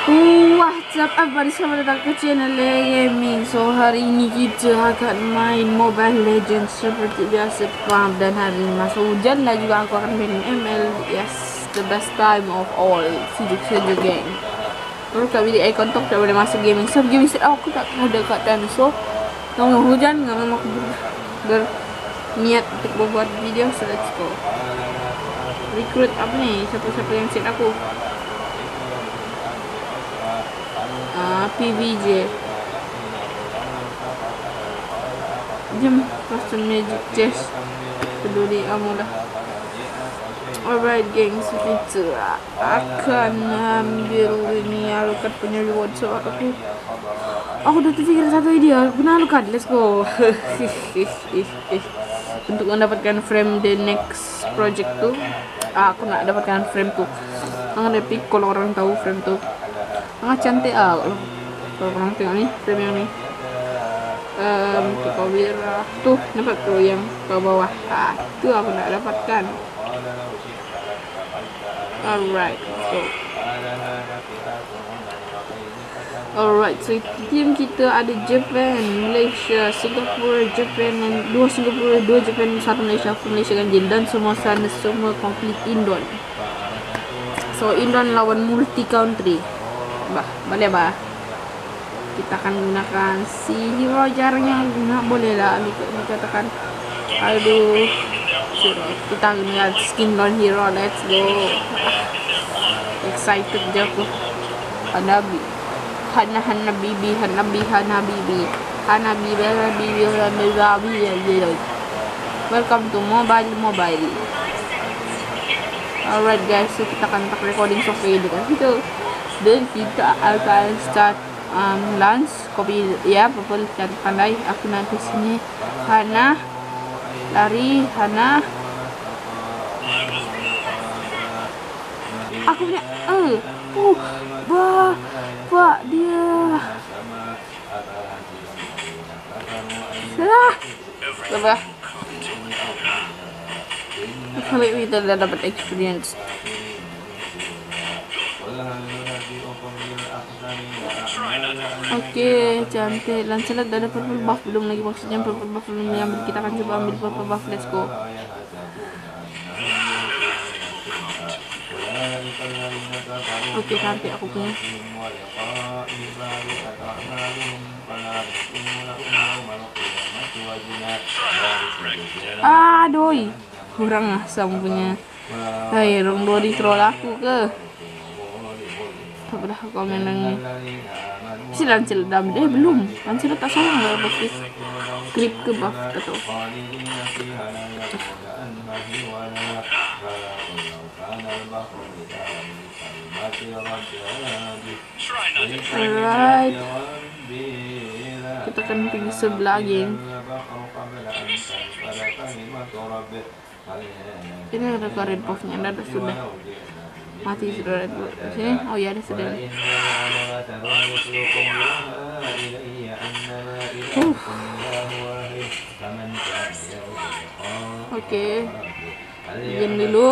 What's up everybody, selamat datang ke channel Gaming. So hari ini kita akan main Mobile Legends seperti biasa, dan hari ini masa hujan lah juga aku akan main ML. Yes, the best time of all, sejuk-sejuk game. Terus kami di icon top tak boleh masuk gaming. So gaming set aku tak ada kat time. So tengah hujan, memang aku berniat untuk membuat video. So let's go. Recruit apa ni? Siapa-siapa yang set aku? PVJ. Jom custom magic chest. Peduli kamu dah. Alright gengs, kita akan ambil ini Alucard punya reward. So aku dah terfikir satu idea. Guna Alucard, let's go. Untuk mendapatkan frame the next project tu, aku nak dapatkan frame tu. Sangat epic kalau orang tahu frame tu. Sangat cantik kalau korang tengok ni, frame yang ni. Kau Wira tuh, nampak tuh yang ke bawah. Tu aku nak dapatkan. Alright, so tim kita ada Japan, Malaysia, Singapura, Japan, dan dua Singapura, dua Japan, satu Malaysia. Aku Malaysia ganjil dan semua sana semua complete Indon. So Indon lawan multi country. Boleh bah. Kita akan gunakan si hero jarangnya guna, boleh lah dikatakan. Aduh, kita gunakan skin non hero. Let's go. Excited je aku. Hanabi welcome to mobile. Alright guys, so kita akan tak recording software dekat situ. Dan kita akan start launch. Copy ya, purple cari pandai. Aku nanti sini Hana lari, Hana. Aku punya Pak dia. Salah. Kali ini kita dah dapat experience. Oke, cantik. Lancelot dah ada purple buff belum lagi, maksudnya purple buff belum diambil. Kita akan coba ambil purple buff. Let's go. Oke, cantik aku punya. Doi. Kurang asam punya. Hai, rong doi troll aku ke? Apa dah kau menang? Si Lancelot dah belum. Lancelot tak sayang lah buff grip ke buff atau. Alright, kita akan pergi sebelah geng. Ini ada red buffnya, ada sudah mati sudah red buff sini. Oh ya, ada sudah. Oke, izin dulu.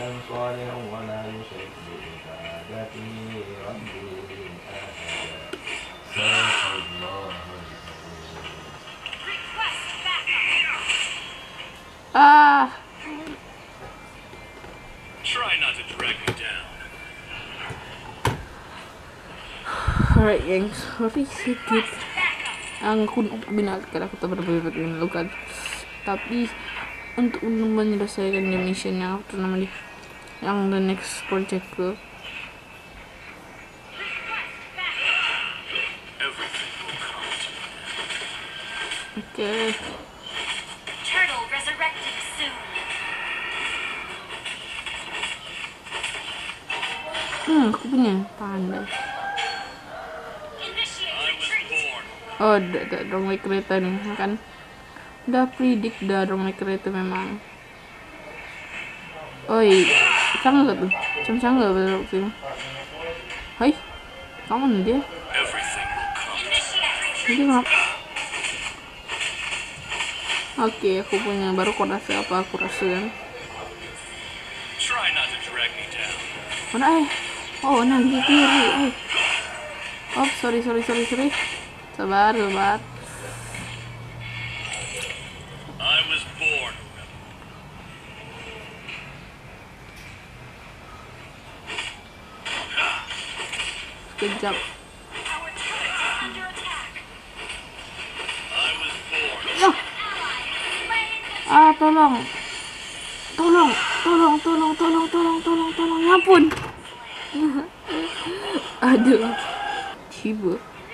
Alright gengs, tapi sedikit aku binatkan aku tak berapa melakukan, tapi untuk menyelesaikan mission yang aku namanya yang the next project ke. Okay. Turtle resurrected soon. Aku punya pandai. Oh, dong naik kereta nih, kan? Udah predict dah dong naik kereta memang. Oi, canggih tuh, canggih betul sih. Hai, kamu dia? Dia ngap? Oke, aku punya baru kau rasa apa aku rasa kan? Mana Oh, nah di kiri. Oh, sorry. Sabar. I was born. Kejap. Our turret is under attack. I was born. Ah, tolong. Ya ampun. Aduh. Tiba.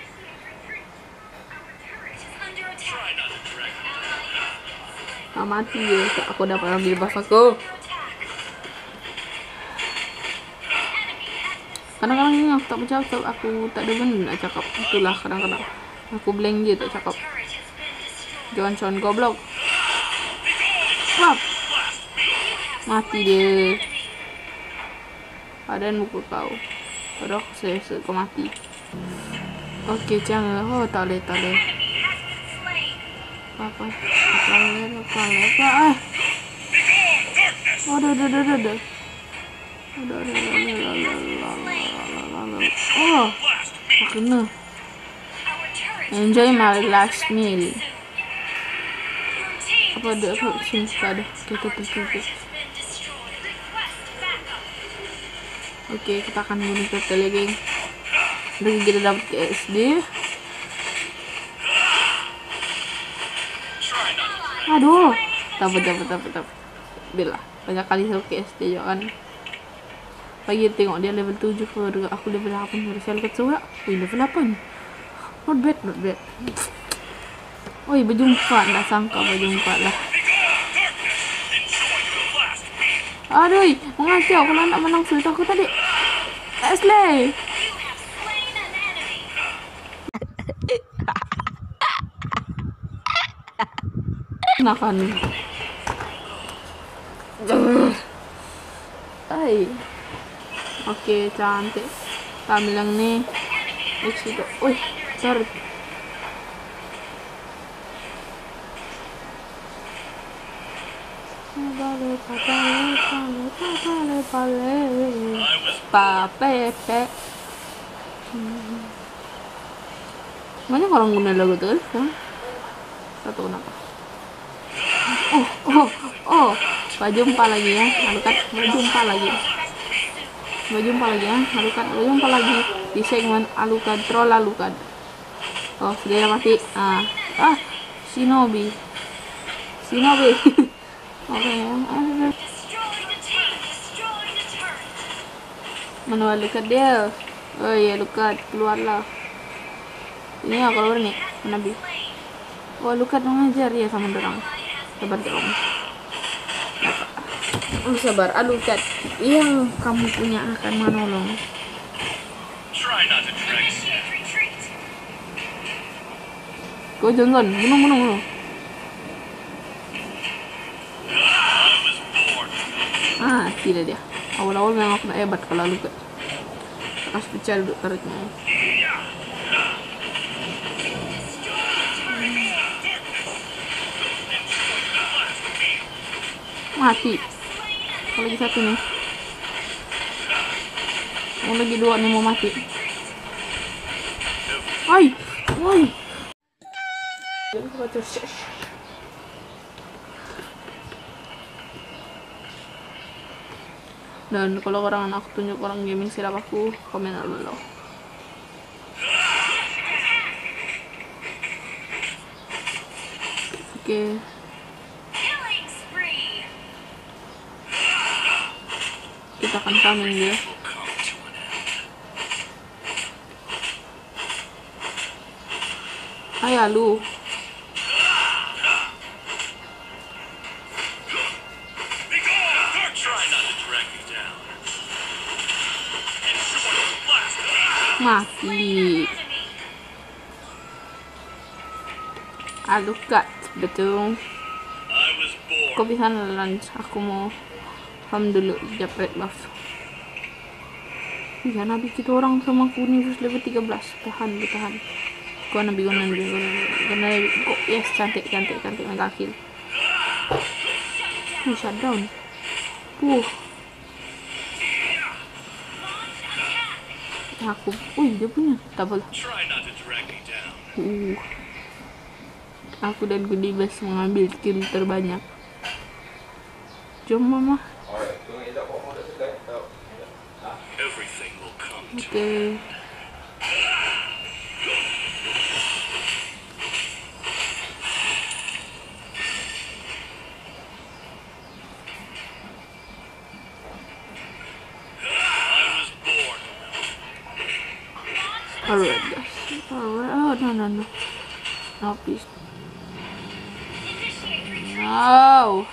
Turret is under attack. Try not to drag me down. Mati ya. Aku dapat ambil buff aku. Kadang-kadang ini aku tak bercakap, aku tak ada benda nak cakap. Itulah kadang-kadang aku blank je tak cakap. Turret has been destroyed. Johnson goblok. Wap. Mati dia. Padan muka kau. Aduh, saya kau mati. Okey, jangan. Oh, tak boleh. Enemy has been slain. Apa? Ah. Aduh. Oh, tak kena. Our turret Enjoy my last meal. soon. Your team Apa ada? Apa? Sini, tak ada. Kita turret tutup. has been destroyed. Request backup. Okey, kita akan bunuh total lagi. Dan kita dapat KSD. Try not to Aduh. Dapat. Bila banyak kali saya KSD juga kan. Pagi tengok dia level 7 ke, aku level 8 baru saya level surat. Level 8. Not bad. Oi, berjumpa. Tak sangka berjumpa lah. enjoy your last meal. Aduh, mengacau kalau nak menang sulit aku tadi. Ashley. You have slain an enemy. Makan. Ay. Okey, cantik. Kami bilang ni. Situ. Oi, sorry. Pale. I was Pepe. Banyak orang guna lagu tu kan? Tak tahu kenapa. Oh. Berjumpa lagi ya. Alukat, berjumpa lagi ya. Berjumpa lagi di segmen Alucard Troll Alucard. Oh, sudah mati. Shinobi. Oke. Destroy the team. Destroy the turret. Mana Alucard dia? Oh iya, Alucard keluarlah. Ini ya kalau berani Nabi. Oh, Alucard mengajar ya sama dorang. Sabar dong. Sabar, Alucard yang kamu punya akan menolong. try not to drag me down. Retreat. Kau Johnson, bunuh. I was born. Tidak dia. Awal-awal memang aku nak hebat kalau Alucard. Kasih pecah duduk tarik-nya. Mati. Kalau lagi satu nih. Mau lagi dua nih mau mati. Ay. Dan kalau orang aku tunjuk orang gaming silap aku komen dulu. Oke. Killing spree. Kita akan coming dia. Hai lu. Try not to drag me down. Enjoy your last meal. Mati. Alucard, betul. I was born. Kau bisa lunch. Aku mau dulu japret buff. Iya, nabi kita orang sama aku nih level 13. Tahan. Kau nabi kau yes, cantik mega kill. Aku, dia punya tabel. Try not to drag me down. Aku dan Goodibas mengambil kill terbanyak. Jom mama. Everything will come to Oke. I was born. Alright guys. Alright. Oh no. No please. No.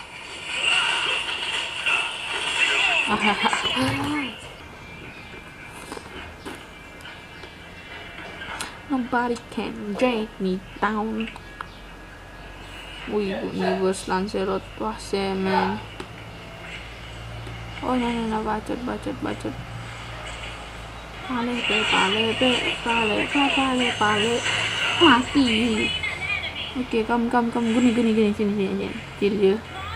Nobody can drag me down. Universe Lancelot. Wah, semen. Oh, no, bacot. Pale. Mati. Oke, kamu gini, sini. Kill dia.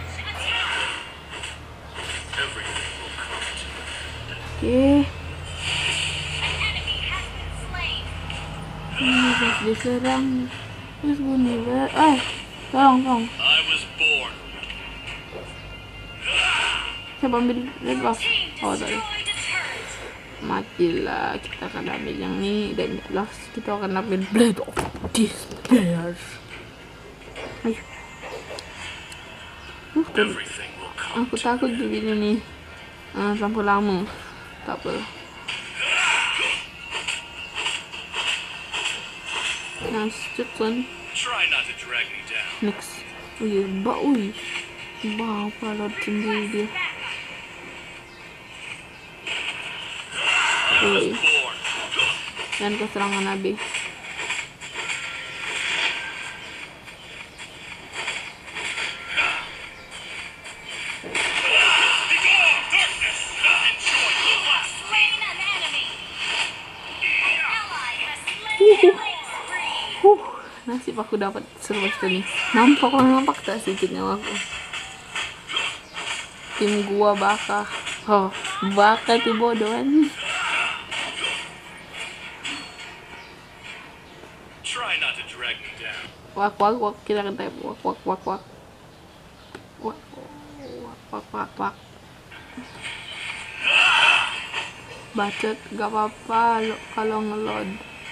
Everything will come to Oke. Universe diserang. Terus Universe. Tolong. I was born. Siapa ambil red buff? Oh, tadi. Destroyed a turret. Matilah, kita akan ambil yang ini dan last kita akan ambil Blade of Despair. Ayo. Everything will come Aku takut jadi ini sampai lama. Tak apa. Nice, Jackson. Try not to drag me down. Next. Apa lot sendiri dia. I was born. Dan keserangan Nabi. Darkness. Enjoy the last. Slain an enemy. An ally has slain killing spree. Nasib aku dapat seru nih. Nampak tak sedikit nyawaku. Tim gua bakah. Bakah tuh bodoh kan. Try not to drag me down. Wak, kita akan type wak. Bacot, gak apa-apa kalau ngeload.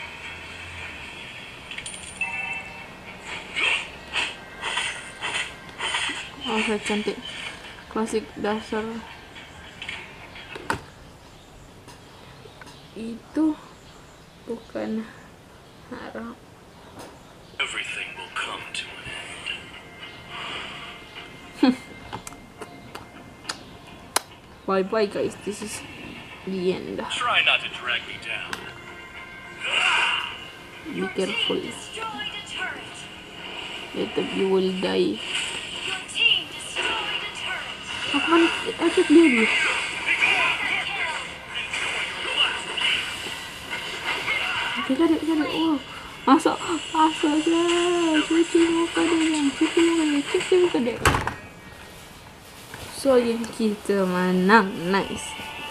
Saya cantik. Klasik dasar. Itu bukan harap. Everything will come to an end. Bye guys, this is the end. Try not to drag me down. Be careful. Destroyed a turret. Later you will die. Your team destroyed a turret. Aku kan efek dia dulu. Oke, kadek. Oh, masuk guys. Cuci muka dek. So, yang kita menang. Nice.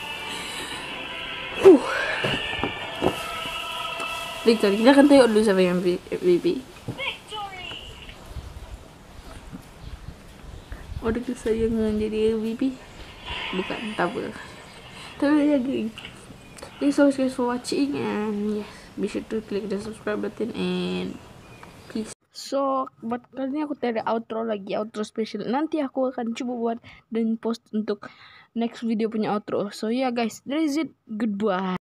Victory. Kita akan tengok dulu siapa yang MVP. Victory. Ada kesayangan jadi MVP. Bukan, tak apa. Tapi lagi. Thanks so much guys for watching, and yes, be sure to click the subscribe button and peace. So, buat kali ini aku ada outro special. Nanti aku akan coba buat dan post untuk next video punya outro. So yeah guys, that is it. Goodbye.